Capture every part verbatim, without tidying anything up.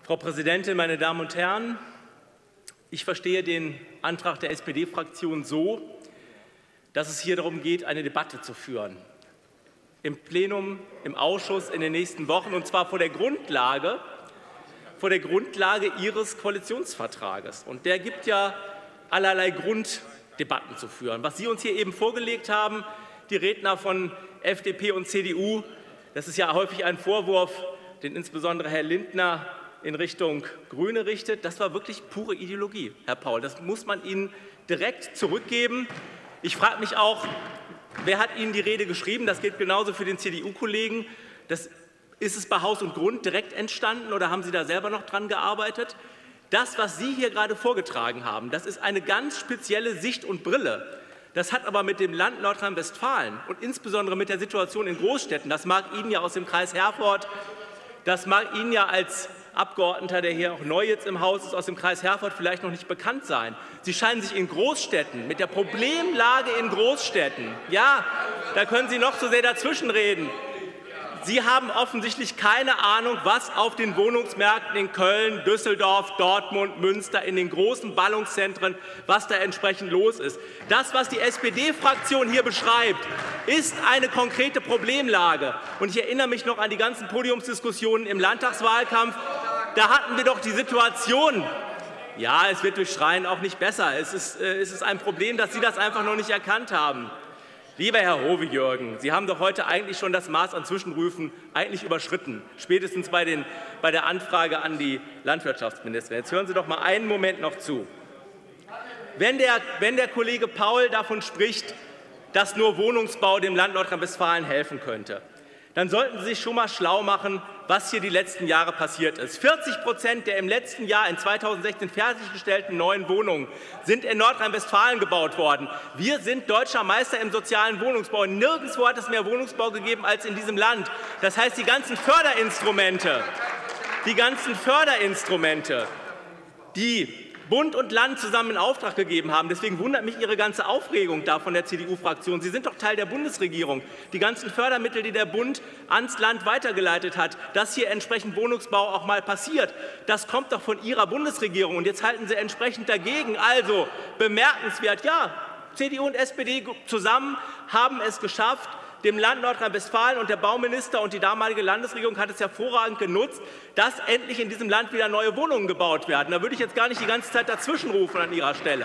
Frau Präsidentin, meine Damen und Herren! Ich verstehe den Antrag der S P D-Fraktion so, dass es hier darum geht, eine Debatte zu führen. Im Plenum, im Ausschuss in den nächsten Wochen, und zwar vor der Grundlage, vor der Grundlage Ihres Koalitionsvertrages. Und der gibt ja allerlei Grund, Debatten zu führen. Was Sie uns hier eben vorgelegt haben, die Redner von F D P und C D U, das ist ja häufig ein Vorwurf, den insbesondere Herr Lindner in Richtung Grüne richtet. Das war wirklich pure Ideologie, Herr Paul. Das muss man Ihnen direkt zurückgeben. Ich frage mich auch, wer hat Ihnen die Rede geschrieben? Das gilt genauso für den C D U-Kollegen. Das ist es bei Haus und Grund direkt entstanden oder haben Sie da selber noch dran gearbeitet? Das, was Sie hier gerade vorgetragen haben, das ist eine ganz spezielle Sicht und Brille. Das hat aber mit dem Land Nordrhein-Westfalen und insbesondere mit der Situation in Großstädten, das mag Ihnen ja aus dem Kreis Herford, das mag Ihnen ja als Abgeordneter, der hier auch neu jetzt im Haus ist, aus dem Kreis Herford vielleicht noch nicht bekannt sein. Sie scheinen sich in Großstädten, mit der Problemlage in Großstädten, ja, da können Sie noch so sehr dazwischenreden. Sie haben offensichtlich keine Ahnung, was auf den Wohnungsmärkten in Köln, Düsseldorf, Dortmund, Münster, in den großen Ballungszentren, was da entsprechend los ist. Das, was die S P D-Fraktion hier beschreibt, ist eine konkrete Problemlage. Und ich erinnere mich noch an die ganzen Podiumsdiskussionen im Landtagswahlkampf. Da hatten wir doch die Situation, ja, es wird durch Schreien auch nicht besser. Es ist, äh, es ist ein Problem, dass Sie das einfach noch nicht erkannt haben. Lieber Herr Hovejürgen, Sie haben doch heute eigentlich schon das Maß an Zwischenrufen eigentlich überschritten, spätestens bei, den, bei der Anfrage an die Landwirtschaftsministerin. Jetzt hören Sie doch mal einen Moment noch zu. Wenn der, wenn der Kollege Paul davon spricht, dass nur Wohnungsbau dem Land Nordrhein-Westfalen helfen könnte, dann sollten Sie sich schon mal schlau machen, was hier die letzten Jahre passiert ist. vierzig Prozent der im letzten Jahr in zweitausendsechzehn fertiggestellten neuen Wohnungen sind in Nordrhein-Westfalen gebaut worden. Wir sind deutscher Meister im sozialen Wohnungsbau. Nirgendwo hat es mehr Wohnungsbau gegeben als in diesem Land. Das heißt, die ganzen Förderinstrumente, die ganzen Förderinstrumente, die Bund und Land zusammen in Auftrag gegeben haben. Deswegen wundert mich Ihre ganze Aufregung da von der C D U-Fraktion. Sie sind doch Teil der Bundesregierung. Die ganzen Fördermittel, die der Bund ans Land weitergeleitet hat, dass hier entsprechend Wohnungsbau auch mal passiert, das kommt doch von Ihrer Bundesregierung. Und jetzt halten Sie entsprechend dagegen. Also bemerkenswert, ja, C D U und S P D zusammen haben es geschafft, dem Land Nordrhein-Westfalen, und der Bauminister und die damalige Landesregierung hat es hervorragend genutzt, dass endlich in diesem Land wieder neue Wohnungen gebaut werden. Da würde ich jetzt gar nicht die ganze Zeit dazwischenrufen an Ihrer Stelle.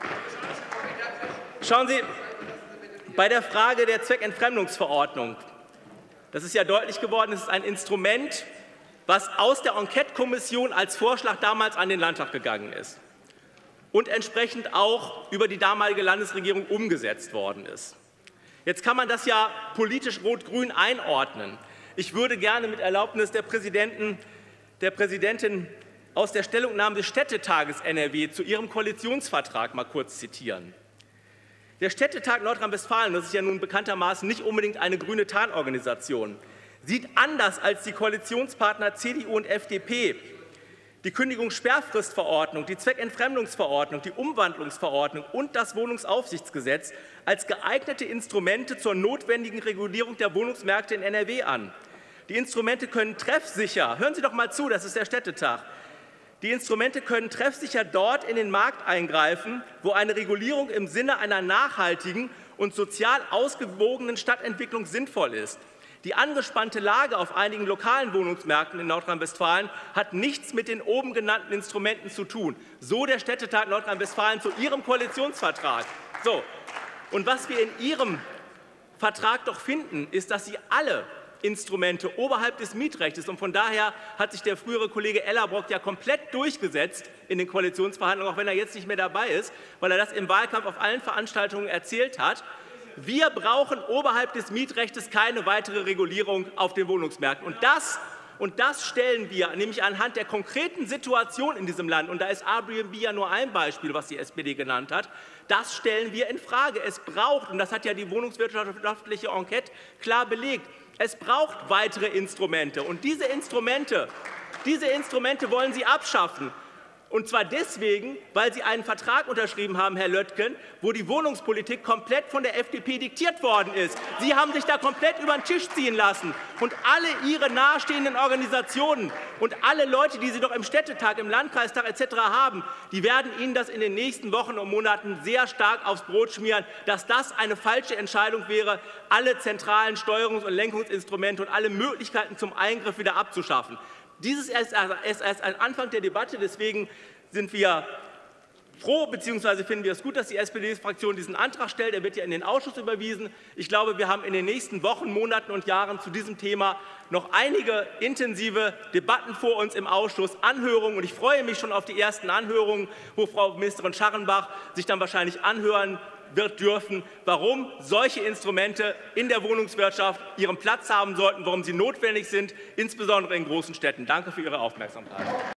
Schauen Sie, bei der Frage der Zweckentfremdungsverordnung, das ist ja deutlich geworden, es ist ein Instrument, was aus der Enquete-Kommission als Vorschlag damals an den Landtag gegangen ist und entsprechend auch über die damalige Landesregierung umgesetzt worden ist. Jetzt kann man das ja politisch rot-grün einordnen. Ich würde gerne mit Erlaubnis der, Präsidenten, der Präsidentin aus der Stellungnahme des Städtetages N R W zu ihrem Koalitionsvertrag mal kurz zitieren. Der Städtetag Nordrhein-Westfalen, das ist ja nun bekanntermaßen nicht unbedingt eine grüne Tarnorganisation, sieht anders als die Koalitionspartner C D U und F D P die Kündigungssperrfristverordnung, die Zweckentfremdungsverordnung, die Umwandlungsverordnung und das Wohnungsaufsichtsgesetz als geeignete Instrumente zur notwendigen Regulierung der Wohnungsmärkte in N R W an. Die Instrumente können treffsicher, hören Sie doch mal zu, das ist der Städtetag, die Instrumente können treffsicher dort in den Markt eingreifen, wo eine Regulierung im Sinne einer nachhaltigen und sozial ausgewogenen Stadtentwicklung sinnvoll ist. Die angespannte Lage auf einigen lokalen Wohnungsmärkten in Nordrhein-Westfalen hat nichts mit den oben genannten Instrumenten zu tun. So der Städtetag Nordrhein-Westfalen zu Ihrem Koalitionsvertrag. So. Und was wir in Ihrem Vertrag doch finden, ist, dass Sie alle Instrumente oberhalb des Mietrechts, und von daher hat sich der frühere Kollege Ellerbrock ja komplett durchgesetzt in den Koalitionsverhandlungen, auch wenn er jetzt nicht mehr dabei ist, weil er das im Wahlkampf auf allen Veranstaltungen erzählt hat. Wir brauchen oberhalb des Mietrechts keine weitere Regulierung auf den Wohnungsmärkten. Und das, und das stellen wir nämlich anhand der konkreten Situation in diesem Land, und da ist Airbnb ja nur ein Beispiel, was die S P D genannt hat, das stellen wir in Frage. Es braucht, und das hat ja die wohnungswirtschaftliche Enquete klar belegt, es braucht weitere Instrumente. Und diese Instrumente, diese Instrumente wollen Sie abschaffen. Und zwar deswegen, weil Sie einen Vertrag unterschrieben haben, Herr Löttgen, wo die Wohnungspolitik komplett von der F D P diktiert worden ist. Sie haben sich da komplett über den Tisch ziehen lassen. Und alle Ihre nahestehenden Organisationen und alle Leute, die Sie doch im Städtetag, im Landkreistag et cetera haben, die werden Ihnen das in den nächsten Wochen und Monaten sehr stark aufs Brot schmieren, dass das eine falsche Entscheidung wäre, alle zentralen Steuerungs- und Lenkungsinstrumente und alle Möglichkeiten zum Eingriff wieder abzuschaffen. Dieses ist erst ein Anfang der Debatte. Deswegen sind wir froh bzw. finden wir es gut, dass die S P D-Fraktion diesen Antrag stellt. Er wird ja in den Ausschuss überwiesen. Ich glaube, wir haben in den nächsten Wochen, Monaten und Jahren zu diesem Thema noch einige intensive Debatten vor uns im Ausschuss, Anhörungen. Und ich freue mich schon auf die ersten Anhörungen, wo Frau Ministerin Scharrenbach sich dann wahrscheinlich anhören wird dürfen, warum solche Instrumente in der Wohnungswirtschaft ihren Platz haben sollten, warum sie notwendig sind, insbesondere in großen Städten. Danke für Ihre Aufmerksamkeit.